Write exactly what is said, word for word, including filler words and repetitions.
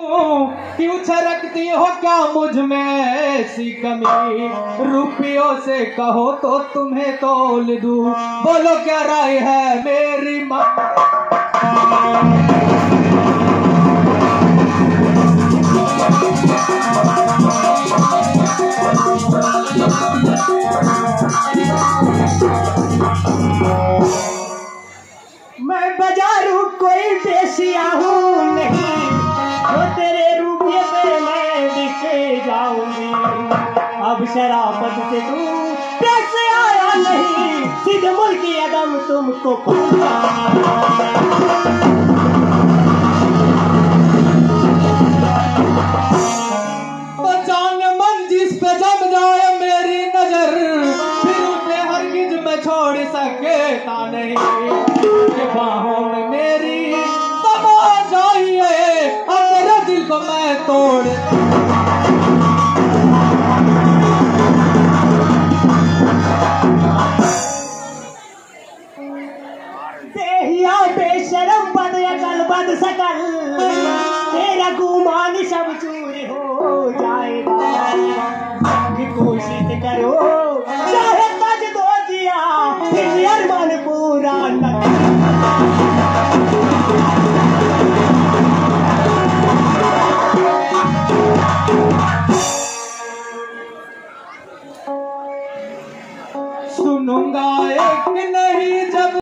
क्यों छरकती हो क्या मुझ में ऐसी कमी, रुपयों से कहो तो तुम्हें तोल दूं, बोलो क्या राय है मेरी माँ। मैं बाजारू कोई बेसिया हूँ नहीं, वो तेरे रुपये पे मैं बिक जाऊंगी। अब शराफत से तू पैसे आया नहीं, सीधे मुल्की अदम तुमको जान मन जिस पे जम जाए मेरी नजर, फिर उसे हरगिज मैं छोड़ सकता नहीं। बाहों में मेरी समा जाइए, अब तेरे दिल को मैं तोड़। देहिया बेशरम बद अकल बद सकल, तेरा गुमान सब चूर हो जाएगा। कोशिश करो